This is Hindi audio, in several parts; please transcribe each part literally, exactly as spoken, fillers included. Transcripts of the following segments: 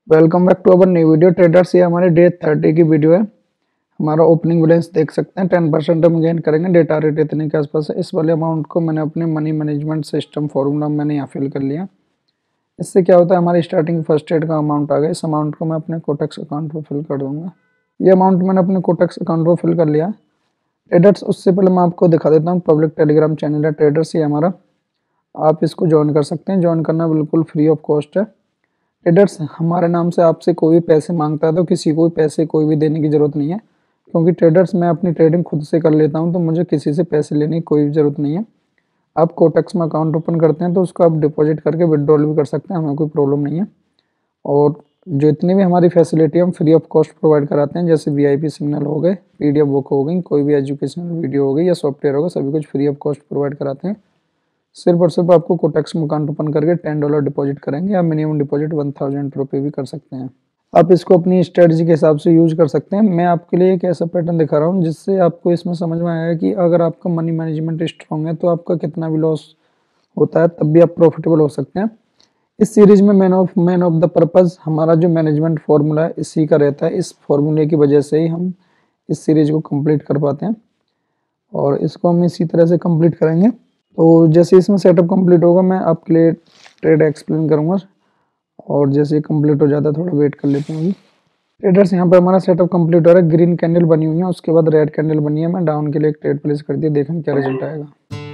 Welcome back to our new video traders. ये हमारे डे थर्टी की वीडियो है। हमारा ओपनिंग बैलेंस देख सकते हैं, टेन परसेंट हम गेन करेंगे। डेटा रेट इतने के आसपास है। इस वाले अमाउंट को मैंने अपने मनी मैनेजमेंट सिस्टम फॉर्मूला मैंने यहाँ फिल कर लिया। इससे क्या होता है, हमारी स्टार्टिंग फर्स्ट ट्रेड का अमाउंट आ गया। इस अमाउंट को मैं अपने कोटेक्स अकाउंट पर फिल कर दूंगा। ये अमाउंट मैंने अपने कोटेक्स अकाउंट पर फिल कर लिया। ट्रेडर्स, उससे पहले मैं आपको दिखा देता हूँ, पब्लिक टेलीग्राम चैनल है ट्रेडर्स, ये हमारा। आप इसको ज्वाइन कर सकते हैं। ज्वाइन करना बिल्कुल फ्री ऑफ कॉस्ट है। ट्रेडर्स, हमारे नाम से आपसे कोई भी पैसे मांगता है तो किसी को भी पैसे कोई भी देने की ज़रूरत नहीं है, क्योंकि ट्रेडर्स मैं अपनी ट्रेडिंग खुद से कर लेता हूं, तो मुझे किसी से पैसे लेने की कोई भी ज़रूरत नहीं है। आप कोटेक्स में अकाउंट ओपन करते हैं तो उसको आप डिपॉजिट करके विड्रॉल भी कर सकते हैं, हमें कोई प्रॉब्लम नहीं है। और जो इतनी भी हमारी फैसिलिटी हम फ्री ऑफ कॉस्ट प्रोवाइड कराते हैं, जैसे वी आई पी सिग्नल हो गए, पी डी एफ बुक हो गई, कोई भी एजुकेशनल वीडियो हो गई या सॉफ्टवेयर होगा, सभी कुछ फ्री ऑफ कॉस्ट प्रोवाइड कराते हैं। सिर्फ और सिर्फ आपको कोटेक्स में अकाउंट ओपन करके टेन डॉलर डिपॉजिट करेंगे। आप मिनिमम डिपॉजिट वन थाउजेंड रुपये भी कर सकते हैं। आप इसको अपनी स्ट्रेटजी के हिसाब से यूज कर सकते हैं। मैं आपके लिए एक ऐसा पैटर्न दिखा रहा हूँ जिससे आपको इसमें समझ में आएगा कि अगर आपका मनी मैनेजमेंट स्ट्रॉन्ग है तो आपका कितना भी लॉस होता है तब भी आप प्रॉफिटेबल हो सकते हैं। इस सीरीज में man of man of the purpose हमारा जो मैनेजमेंट फॉर्मूला है इसी का रहता है। इस फॉर्मूले की वजह से ही हम इस सीरीज को कंप्लीट कर पाते हैं और इसको हम इसी तरह से कंप्लीट करेंगे। तो जैसे इसमें सेटअप कंप्लीट होगा मैं आपके लिए ट्रेड एक्सप्लेन करूंगा, और जैसे कंप्लीट हो जाता है थोड़ा वेट कर लेते हैं अभी। ट्रेडर्स, यहाँ पर हमारा सेटअप कंप्लीट हो रहा है। ग्रीन कैंडल बनी हुई है, उसके बाद रेड कैंडल बनी है। मैं डाउन के लिए एक ट्रेड प्लेस कर दिया, देखें क्या रिजल्ट आएगा।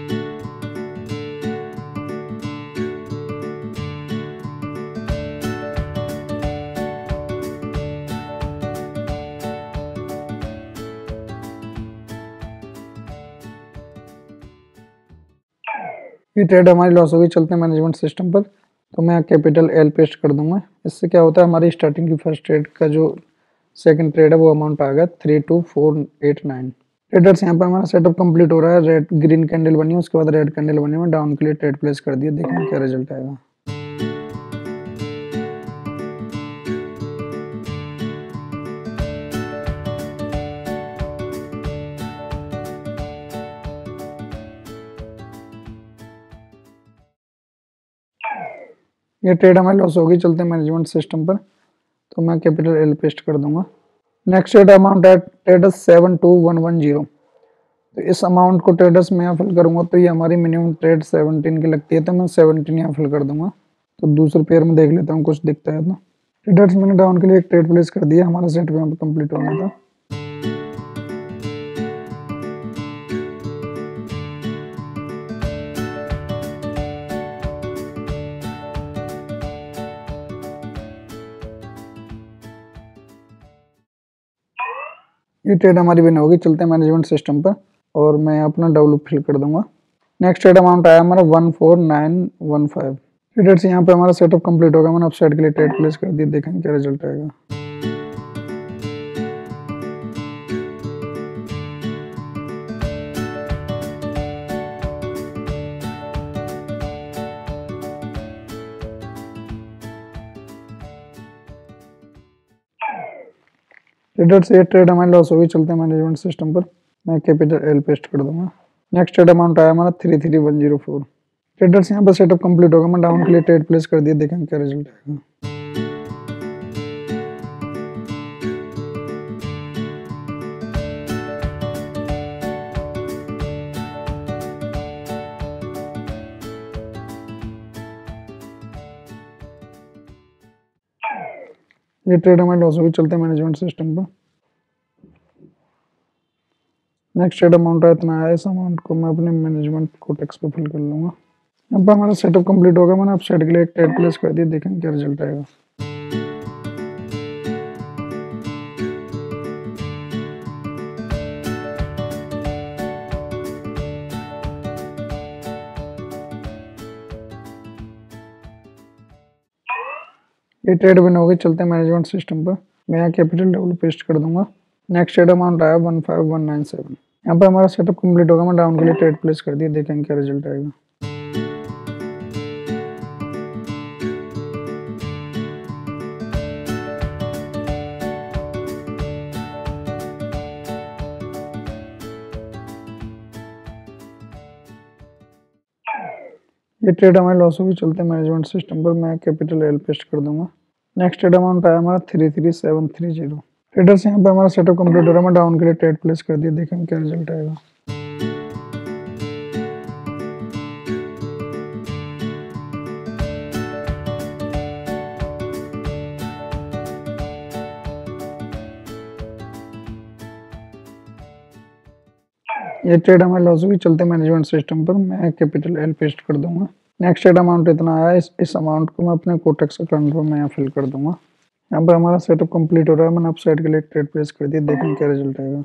ये ट्रेड हमारी लॉस होगी चलते मैनेजमेंट सिस्टम पर, तो मैं कैपिटल एल पेस्ट कर दूंगा। इससे क्या होता है, हमारी स्टार्टिंग की फर्स्ट ट्रेड का जो सेकंड ट्रेड है वो अमाउंट आ गया three two four eight nine. Traders, यहाँ पर हमारा सेटअप कंप्लीट हो रहा है। रेड ग्रीन कैंडल बनी है, उसके बाद रेड कैंडल बनी है। डाउन के लिए ट्रेड प्लेस कर दिया, देखें क्या रिजल्ट आएगा। ये ट्रेड हमारी लॉस होगी चलते मैनेजमेंट सिस्टम पर, तो मैं कैपिटल एल पेस्ट कर दूंगा। नेक्स्ट ट्रेड अमाउंट है traders seven two one one zero. तो इस अमाउंट को ट्रेडर्स में यहाँ फिल करूंगा तो ये हमारी मिनिमम ट्रेड सेवनटीन की लगती है, तो मैं सेवनटीन यहाँ फिल कर दूंगा। तो दूसरे पेयर में देख लेता हूँ कुछ दिखता है तो। ट्रेडर्स, मैंने डाउन के लिए एक ट्रेड प्लेस कर दिया, हमारा सेट यहाँ पर कंप्लीट हो गया था। ये ट्रेड हमारी विन होगी चलते हैं मैनेजमेंट सिस्टम पर, और मैं अपना डब्ल्यू फिल कर दूंगा। नेक्स्ट ट्रेड अमाउंट आया हमारा one four nine one five. Traders, यहाँ पे हमारा सेटअप कंप्लीट होगा। मैंने अपसाइड के लिए ट्रेड प्लेस कर दिया, देखें क्या रिजल्ट आएगा। ट्रेडर्स, ये ट्रेड हमारी लॉस होगी चलते हैं मैनेजमेंट सिस्टम पर, मैं कैपिटल एल पेस्ट कर दूंगा। नेक्स्ट ट्रेड अमाउंट आया हमारा three three one zero four. Traders, यहाँ पर सेटअप कंप्लीट होगा। मैं डाउन के लिए ट्रेड प्लेस कर दिया, देखें क्या रिजल्ट आएगा। ये ट्रेड हमारी लॉस होगी चलते मैनेजमेंट सिस्टम पर। नेक्स्ट ट्रेड अमाउंट है इतना है, इस अमाउंट को मैं अपने मैनेजमेंट कोटेक्स पे फिल कर लूंगा। यहाँ पर हमारा सेटअप कंप्लीट होगा। मैंने अब साइड के लिए एक ट्रेड प्लेस कर दिया, देखें क्या रिजल्ट आएगा। ये ट्रेड विन हो गई चलते मैनेजमेंट सिस्टम पर, मैं यहाँ कैपिटल डब्ल्यू पेस्ट कर दूंगा। नेक्स्ट ट्रेड अमाउंट आया one five one nine seven. यहाँ पर हमारा सेटअप कंप्लीट होगा। मैं डाउन के लिए ट्रेड प्लेस कर दिया, देखें क्या रिजल्ट आएगा। ये ट्रेड हमारी लॉस होगी चलते मैनेजमेंट सिस्टम पर, मैं कैपिटल एल पेस्ट कर दूंगा। नेक्स्ट ट्रेड अमाउंट आया हमारा three three seven three zero. Traders यहाँ पे हमारा सेटअप कंप्लीट हो रहा है। मैं डाउन के लिए ट्रेड प्लेस कर दिया, देखेंगे क्या रिजल्ट आएगा। ये ट्रेड हमारे लॉस भी चलते मैनेजमेंट सिस्टम पर, मैं कैपिटल एल पेस्ट कर दूंगा। नेक्स्ट ट्रेड अमाउंट इतना आया, इस इस अमाउंट को मैं अपने कोटेक्स अकाउंट पर मैं यहाँ फिल कर दूंगा। यहाँ पर हमारा सेटअप कंप्लीट हो रहा है। मैंने अप साइड के लिए ट्रेड प्लेस कर दिया, देखेंगे क्या रिजल्ट आएगा।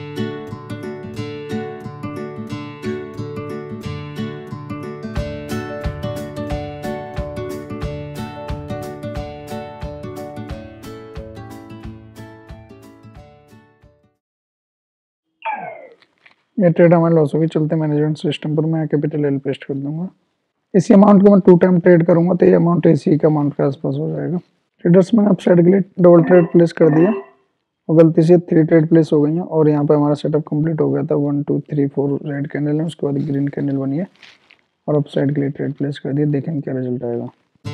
ये ट्रेड हमारे लॉस होगी चलते मैनेजमेंट सिस्टम पर, मैं कैपिटल एल पेस्ट कर दूंगा। इसी अमाउंट को मैं टू टाइम ट्रेड करूंगा तो ये अमाउंट इसी का अमाउंट के आसपास हो जाएगा। ट्रेडर्स मैंने अप साइड के लिए डबल ट्रेड प्लेस कर दिया और गलती से थ्री ट्रेड प्लेस हो गई हैं और यहाँ पे हमारा सेटअप कंप्लीट हो गया था। One two three four red candle है, उसके बाद ग्रीन कैंडल बनी है और अप साइड के लिए ट्रेड प्लेस कर दिया, देखेंगे क्या रिजल्ट आएगा।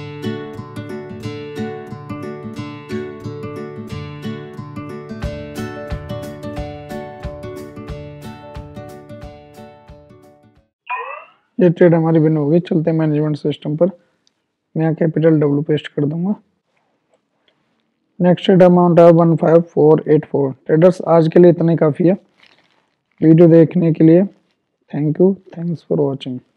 ये ट्रेड हमारी विन होगी चलते मैनेजमेंट सिस्टम पर, मैं यहाँ कैपिटल डब्ल्यू पेस्ट कर दूंगा। नेक्स्ट ट्रेड अमाउंट है one five four eight four. Traders आज के लिए इतना ही काफ़ी है। वीडियो देखने के लिए thank you, thanks for watching.